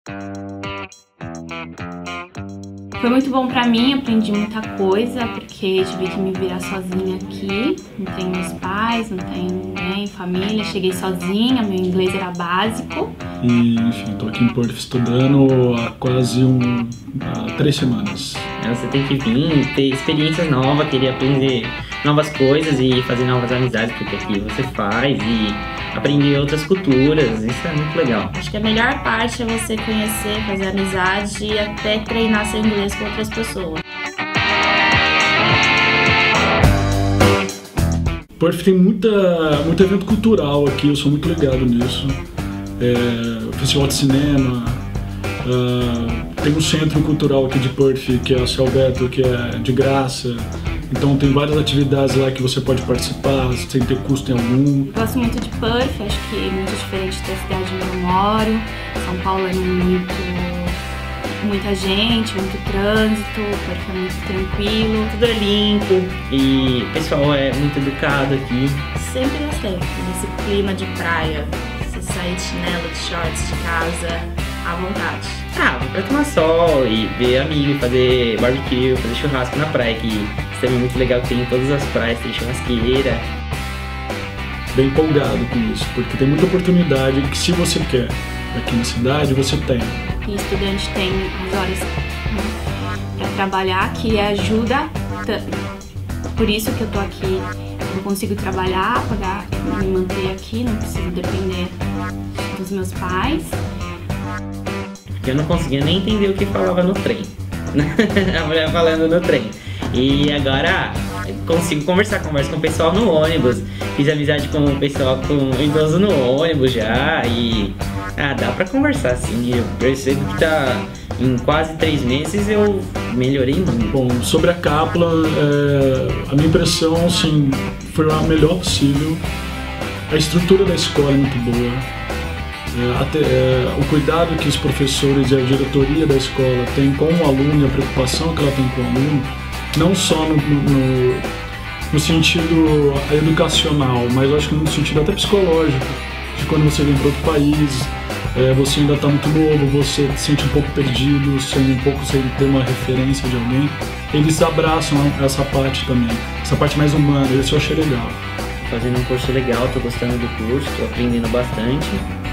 Foi muito bom pra mim, aprendi muita coisa, porque tive que me virar sozinha aqui. Não tenho meus pais, não tenho ninguém, família. Cheguei sozinha, meu inglês era básico. E, enfim, tô aqui em Perth estudando há quase 3 semanas. Você tem que vir, ter experiências novas, querer aprender novas coisas e fazer novas amizades, porque aqui você faz, e aprender outras culturas, isso é muito legal. Acho que a melhor parte é você conhecer, fazer amizade e até treinar seu inglês com outras pessoas. Perth tem muito evento cultural aqui, eu sou muito ligado nisso. Festival de cinema, tem um centro cultural aqui de Perth, que é a Selveto, que é de graça. Então tem várias atividades lá que você pode participar sem ter custo algum. Gosto muito de Perth, acho que é muito diferente da cidade onde eu moro. São Paulo é muita gente, muito trânsito, Perth é muito tranquilo. Tudo é limpo e o pessoal é muito educado aqui. Sempre gostei desse clima de praia, você sair de chinelo, de shorts de casa, à vontade. Vou pra tomar sol e ver amigos, fazer barbecue, fazer churrasco na praia, que isso também é muito legal, que tem em todas as praias, tem churrasqueira. Bem empolgado com isso, porque tem muita oportunidade que, se você quer aqui na cidade, você tem. E estudante tem as horas para trabalhar, que ajuda. Por isso que eu tô aqui, eu consigo trabalhar, pagar, me manter aqui, não preciso depender dos meus pais. Eu não conseguia nem entender o que falava no trem. A mulher falando no trem. E agora consigo converso com o pessoal no ônibus. Fiz amizade com o pessoal, com o idoso no ônibus já. E dá pra conversar assim. Eu percebo que em quase 3 meses eu melhorei muito. Bom, sobre a Kaplan, a minha impressão assim, foi a melhor possível. A estrutura da escola é muito boa. O cuidado que os professores e a diretoria da escola têm com o aluno e a preocupação que ela tem com o aluno, não só no sentido educacional, mas eu acho que no sentido até psicológico, de quando você vem para outro país, você ainda está muito novo, você se sente um pouco perdido, sem ter uma referência de alguém, eles abraçam essa parte também, essa parte mais humana, isso eu achei legal. Fazendo um curso legal, tô gostando do curso, tô aprendendo bastante.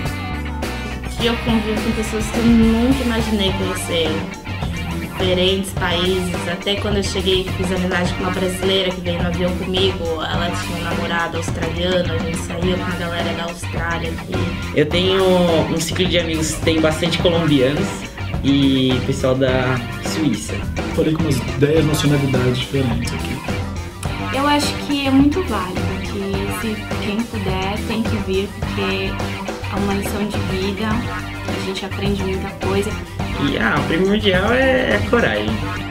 Eu convivo com pessoas que eu nunca imaginei conhecer, diferentes países. Até quando eu cheguei, fiz amizade com uma brasileira que veio no avião comigo. Ela tinha um namorado australiano, a gente saiu com a galera da Austrália aqui. Eu tenho um ciclo de amigos, tem bastante colombianos e pessoal da Suíça. Falei com umas 10 nacionalidades diferentes aqui. Eu acho que é muito válido, que se quem puder tem que vir, porque é uma lição de vida, a gente aprende muita coisa. E o primordial é coragem.